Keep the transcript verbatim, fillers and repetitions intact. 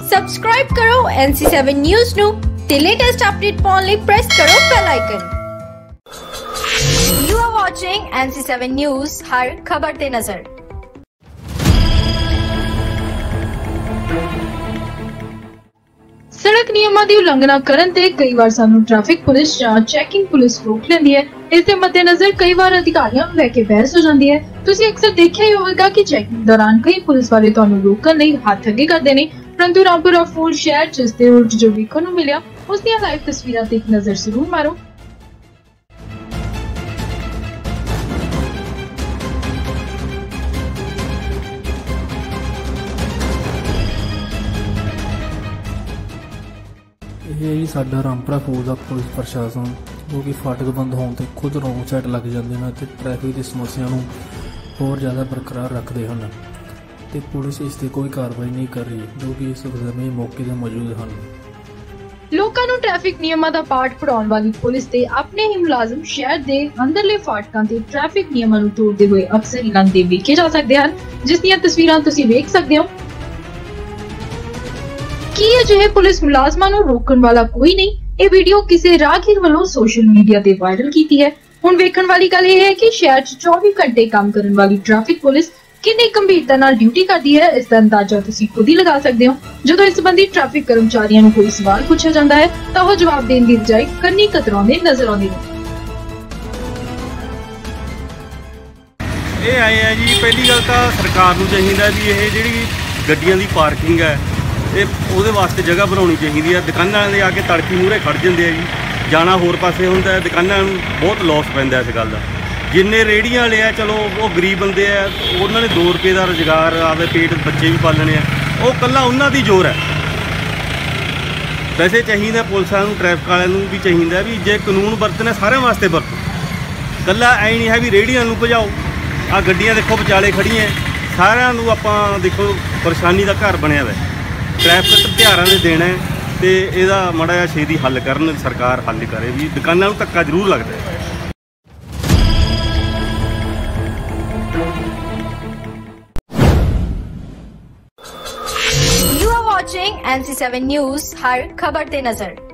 Subscribe ਕਰੋ ਐਨ C seven news ਨੂੰ ਤੇ ਲੇਟੈਸਟ ਅਪਡੇਟ ਪਾਉਣ ਲਈ ਪ੍ਰੈਸ ਕਰੋ bell icon. You are watching N C seven news, ਹਰ ਖਬਰ ਤੇ ਨਜ਼ਰ। सड़क नियमां दी उल्लंघना करन ते कई बार सानू ट्रैफिक पुलिस या चेकिंग पुलिस रोक लेंदी है। इस दे मद्देनजर कई बार अधिकारियों नूं लेके बहस हो जाती है। तुसीं अक्सर देखिया ही होवेगा कि चेकिंग दौरान कई पुलिस वाले तुहानूं रोकण लई हत्थ अगे करदे ने, परंतु रामपुरा फूल शहर च इस दे उल्ट जो वेखण नूं मिलिया उस दीयां लाइव तस्वीरां ते एक नज़र जरूर मारो। ਇਹ ਜੀ ਸਾਡਾ ਰਾਮਪੁਰਾ ਫੂਲ ਦਾ ਪੁਲਿਸ ਪ੍ਰਸ਼ਾਸਨ ਜੋ ਕਿ ਫਾਟਕ ਬੰਦ ਹੋਣ ਤੇ ਖੁਦ ਰੋਂਗ ਸਾਈਡ ਲੱਗ ਜਾਂਦੇ ਨੇ ਤੇ ਟ੍ਰੈਫਿਕ ਦੀ ਸਮੱਸਿਆ ਨੂੰ ਹੋਰ ਜ਼ਿਆਦਾ ਬਰਕਰਾਰ ਰੱਖਦੇ ਹਨ ਤੇ ਪੁਲਿਸ ਇਸ ਤੇ ਕੋਈ ਕਾਰਵਾਈ ਨਹੀਂ ਕਰ ਰਹੀ ਜੋ ਕਿ ਇਸ ਸਮੇਂ ਮੌਕੇ ਤੇ ਮੌਜੂਦ ਹਨ। ਲੋਕਾਂ ਨੂੰ ਟ੍ਰੈਫਿਕ ਨਿਯਮਾਂ ਦਾ ਪਾਠ ਪੜਾਉਣ ਵਾਲੀ ਪੁਲਿਸ ਤੇ ਆਪਣੇ ਹੀ ਮੁਲਾਜ਼ਮ ਸ਼ਹਿਰ ਦੇ ਅੰਦਰਲੇ ਫਾਟਕਾਂ ਤੇ ਟ੍ਰੈਫਿਕ ਨਿਯਮਾਂ ਨੂੰ ਤੋੜਦੇ ਹੋਏ ਅਕਸਰ ਹੀ ਲੰਘਦੇ ਵੇਖੇ ਜਾ ਸਕਦੇ ਹਨ, ਜਿਸ ਦੀਆਂ ਤਸਵੀਰਾਂ ਤੁਸੀਂ ਵੇਖ ਸਕਦੇ ਹੋ। ਕੀ ਅਜਿਹੇ ਪੁਲਿਸ ਮੁਲਾਜ਼ਮਾਂ ਨੂੰ ਰੋਕਣ ਵਾਲਾ ਕੋਈ ਨਹੀਂ? ਇਹ ਵੀਡੀਓ ਕਿਸੇ ਰਾਹਗੀਰ ਵੱਲੋਂ ਸੋਸ਼ਲ ਮੀਡੀਆ ਤੇ ਵਾਇਰਲ ਕੀਤੀ ਹੈ। ਹੁਣ ਵੇਖਣ ਵਾਲੀ ਗੱਲ ਇਹ ਹੈ ਕਿ ਸ਼ਹਿਰ 'ਚ ਚੌਵੀ ਘੰਟੇ ਕੰਮ ਕਰਨ ਵਾਲੀ ਟ੍ਰੈਫਿਕ ਪੁਲਿਸ ਕਿੰਨੀ ਗੰਭੀਰਤਾ ਨਾਲ ਡਿਊਟੀ ਕਰਦੀ ਹੈ, ਇਸ ਦਾ ਅੰਦਾਜ਼ਾ ਤੁਸੀਂ ਖੁਦ ਹੀ ਲਗਾ ਸਕਦੇ ਹੋ। ਜਦੋਂ ਇਸ ਸੰਬੰਧੀ ਟ੍ਰੈਫਿਕ ਕਰਮਚਾਰੀਆਂ ਨੂੰ ਕੋਈ ਸਵਾਲ ਪੁੱਛਿਆ ਜਾਂਦਾ ਹੈ ਤਾਂ ਉਹ ਜਵਾਬ ਦੇਣ ਦੀ ਬਜਾਏ ਕੰਨੀ ਕਤਰਾਉਂਦੇ ਨਜ਼ਰ ਆਉਂਦੇ ਨੇ। ਇਹ ਆਏ ਆ ਜੀ, ਪਹਿਲੀ ਗੱਲ ਤਾਂ ਸਰਕਾਰ ਨੂੰ ਚਾਹੀਦਾ ਵੀ ਇਹ ਜਿਹੜੀ ਗੱਡੀਆਂ ਦੀ ਪਾਰਕਿੰਗ ਹੈ ਇਹ ਉਹਦੇ ਵਾਸਤੇ ਜਗ੍ਹਾ ਬਣਾਉਣੀ ਚਾਹੀਦੀ ਹੈ। ਦੁਕਾਨਾਂ ਦੇ ਆ ਕੇ ਤੜਕੀ ਮੂਹਰੇ ਖੜ ਜਾਂਦੇ ਆ ਜੀ, ਜਾਣਾ ਹੋਰ ਪਾਸੇ ਹੁੰਦਾ ਹੈ, ਦੁਕਾਨਾਂ ਨੂੰ ਬਹੁਤ ਲੋਸ ਪੈਂਦਾ ਇਸ ਗੱਲ ਦਾ। ਜਿੰਨੇ ਰੇਹੜੀਆਂ ਵਾਲੇ ਆ ਚਲੋ ਉਹ ਗਰੀਬ ਬੰਦੇ ਆ, ਉਹਨਾਂ ਨੇ ਦੋ ਰੁਪਏ ਦਾ ਰੁਜ਼ਗਾਰ ਆਪਦੇ ਪੇਟ ਬੱਚੇ ਵੀ ਪਾਲਣੇ ਆ, ਉਹ ਇਕੱਲਾ ਉਹਨਾਂ ਦੀ ਜ਼ੋਰ ਹੈ। ਵੈਸੇ ਚਾਹੀਦਾ ਪੁਲਿਸਾਂ ਨੂੰ ਟ੍ਰੈਫਿਕ ਵਾਲਿਆਂ ਨੂੰ ਵੀ ਚਾਹੀਦਾ ਵੀ ਜੇ ਕਾਨੂੰਨ ਵਰਤਣਾ ਸਾਰਿਆਂ ਵਾਸਤੇ ਵਰਤੋ, ਇਕੱਲਾ ਐਂ ਨਹੀਂ ਹੈ ਵੀ ਰੇਹੜੀਆਂ ਨੂੰ ਭਜਾਓ। ਆਹ ਗੱਡੀਆਂ ਦੇਖੋ ਵਿਚਾਲੇ ਖੜੀਆਂ, ਸਾਰਿਆਂ ਨੂੰ ਆਪਾਂ ਦੇਖੋ ਪਰੇਸ਼ਾਨੀ ਦਾ ਘਰ ਬਣਿਆ ਹੋਇਆ। ਟ੍ਰੈਫਿਕ ਧਿਆਰਾਂ ਦੇ ਦੇਣਾ ਤੇ ਇਹਦਾ ਮਾੜਾ ਜਿਹਾ ਛੇਤੀ ਹੱਲ ਕਰਨ, ਸਰਕਾਰ ਹੱਲ ਕਰੇ ਵੀ ਦੁਕਾਨਾਂ ਨੂੰ ਧੱਕਾ ਜ਼ਰੂਰ ਲੱਗਦਾ ਹੈ। You are watching N C seven news, ਹਰ ਖਬਰ ਤੇ ਨਜ਼ਰ।